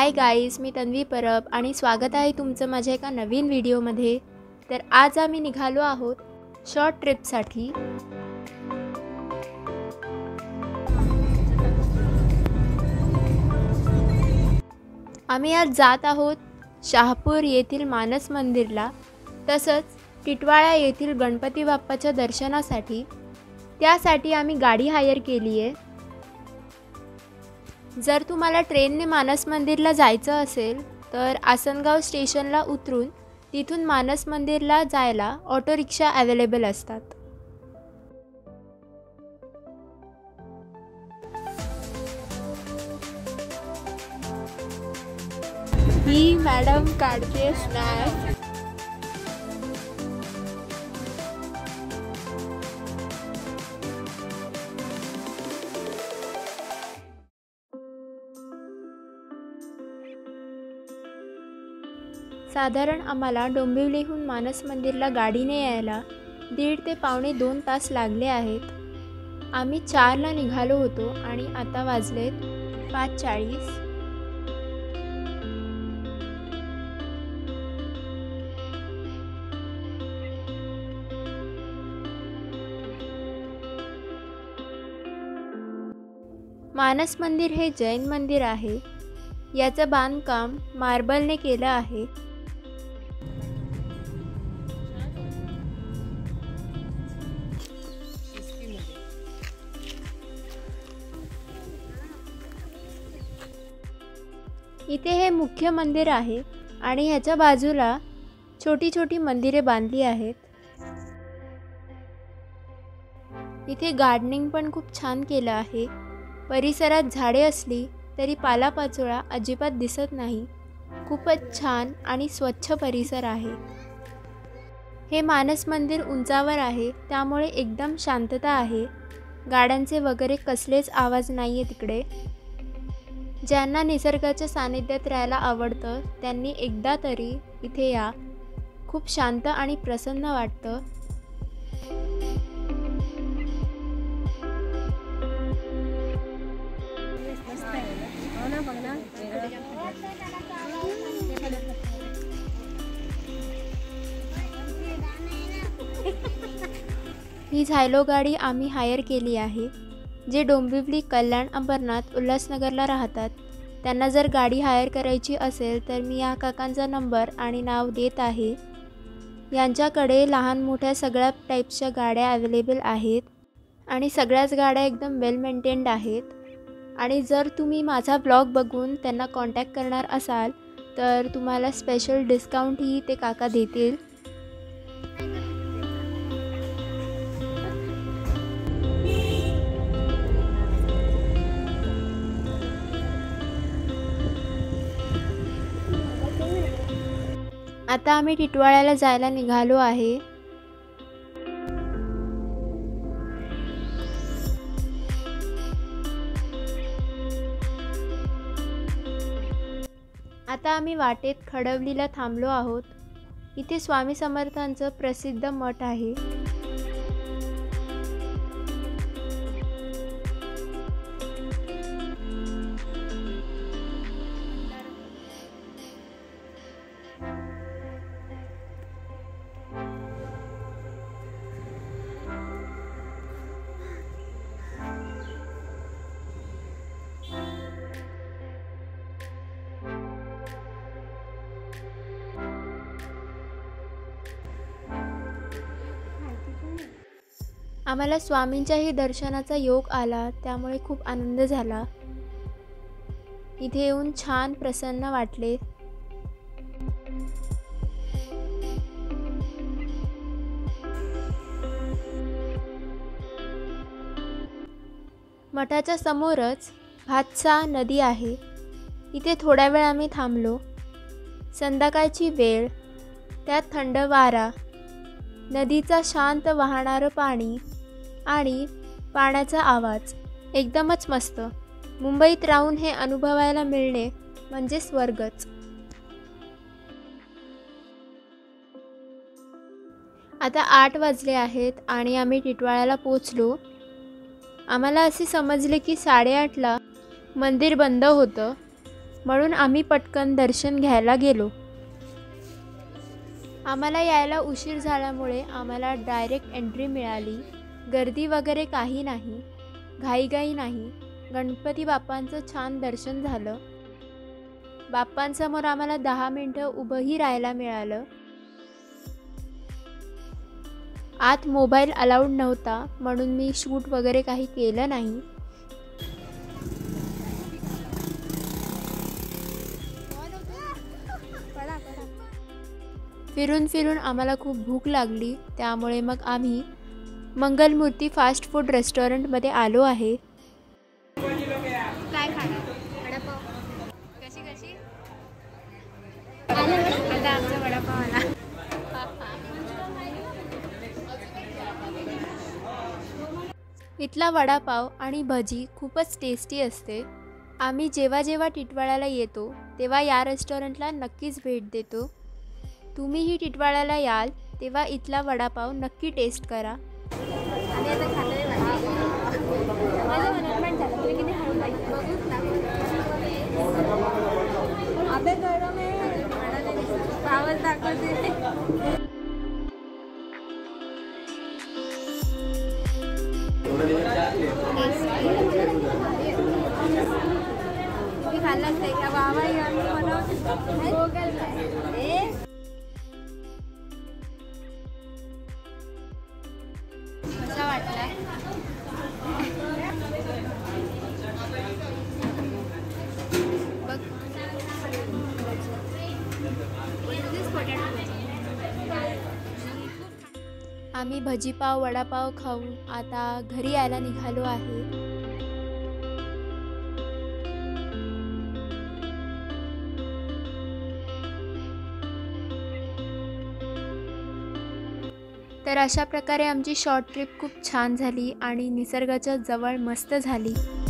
हाय guys, मी तन्वी परब आणि स्वागत आहे तुमचं माझ्या एका नवीन व्हिडिओमध्ये। तर आज आम्ही निघालो आहोत शॉर्ट ट्रिपसाठी। आम्ही आज जात आहोत शहापूर येथील मानस मंदिरला, तसंच टिटवाळा येथील गणपती बाप्पाच्या दर्शनासाठी। त्यासाठी आम्ही गाडी हायर केली आहे। जर तुम्हाला ट्रेनने मानस मंदिरला जायचं असेल तर आसनगाव स्टेशनला उतरून तिथून मानस मंदिरला जायला ऑटो रिक्षा अवेलेबल असतात। ही मॅडम काढते स्नॅप। साधारण आम्हाला डोंबिवलीहून मानस मंदिरला गाडीने यायला 1.5 ते पावणे 2 तास लागले आहेत। आम्ही 4ला निघालो होतो आणि आता वाजलेत 5:40। मानस मंदिर हे जैन मंदिर आहे। याचं बांधकाम मार्बलने केलं आहे। इथे हे मुख्य मंदिर आहे आणि ह्याच्या बाजूला छोटी छोटी मंदिरे बांधली आहेत। इथे गार्डनिंग पण खूप छान केलं आहे। परिसरात झाडे असली तरी पालापाचोळा अजिबात दिसत नाही। खूपच छान आणि स्वच्छ परिसर आहे। हे मानस मंदिर उंचावर आहे, त्यामुळे एकदम शांतता आहे। गाड्यांचे वगैरे कसलेच आवाज नाही आहे तिकडे। ज्यांना निसर्गाच्या सानिध्यात राहायला आवडतं त्यांनी एकदा तरी इथे या। खूप शांत आणि प्रसन्न वाटतं। ही झायलो गाडी आम्ही हायर केली आहे। जे डोंबिवली, कल्याण, अंबरनाथ, उल्हासनगरला राहतात त्यांना जर गाडी हायर करायची असेल तर मी या काकांचा नंबर आणि नाव देत आहे। यांच्याकडे लहान मोठ्या सगळ्या टाईप्सच्या गाड्या अवेलेबल आहेत आणि सगळ्याच गाड्या एकदम वेल मेंटेन्ड आहेत। आणि जर तुम्ही माझा ब्लॉग बघून त्यांना कॉन्टॅक्ट करणार असाल तर तुम्हाला स्पेशल डिस्काउंटही ते काका देतील। आता आम्ही टिटवाळ्याला जायला निघालो आहे। आता आम्ही वाटेत खडवलीला थांबलो आहोत। इथे स्वामी समर्थांचं प्रसिद्ध मठ आहे। आम्हाला स्वामींच्याही दर्शनाचा योग आला, त्यामुळे खूप आनंद झाला। इथे येऊन छान प्रसन्न वाटले। मठाच्या समोरच भातसा नदी आहे। इथे थोडा वेळ आम्ही थांबलो। संध्याकाळची वेळ, त्यात थंड वारा, नदीचा शांत वाहणारं पाणी आणि पाण्याचा आवाज एकदमच मस्त। मुंबईत राहून हे अनुभवायला मिळणे म्हणजे स्वर्गच। आता 8 वाजले आहेत आणि आम्ही टिटवाळ्याला पोहोचलो। आम्हाला असे समजले की 8:30ला मंदिर बंद होतं, म्हणून आम्ही पटकन दर्शन घ्यायला गेलो. आम्हाला यायला उशीर झाल्यामुळे आम्हाला डायरेक्ट एंट्री मिळाली. गर्दी वगैरे काही नाही, घाईघाई नाही. गणपती बाप्पांचं छान दर्शन झालं. बाप्पांसमोर आम्हाला 10 मिनटं उभंही राहायला मिळालं. आत मोबाईल अलाउड नव्हता म्हणून मी शूट वगैरे काही केलं नाही. फिरून फिरून आम्हाला खूप भूक लागली, त्यामुळे मग आम्ही मंगलमूर्ती फास्ट फूड रेस्टॉरंटमध्ये आलो आहे. काय खाणार? वडापाव. कशी कशी आता आमचा वडापाव आला. इथला वडापाव आणि भजी खूपच टेस्टी असते. आम्ही जेव्हा जेव्हा टिटवाळ्याला येतो तेव्हा या रेस्टॉरंटला नक्कीच भेट देतो. तुम्हीही टिटवाळ्याला याल तेव्हा इथला वडापाव नक्की टेस्ट करा. आणि आता खाल्लंय वडापाव. माझं मनात पण झालं तरी किती हळू पाहिजे बघूच ना. आता गरम आहे, पावच दाखवते. मी खाल्लाच नाही का बाबा कसा वाटला? बघ आम्ही भजीपाव वडापाव खाऊन आता घरी यायला निघालो आहे. तर अशा प्रकारे आमची शॉर्ट ट्रिप खूप छान झाली आणि निसर्गाच्या जवळ मस्त झाली.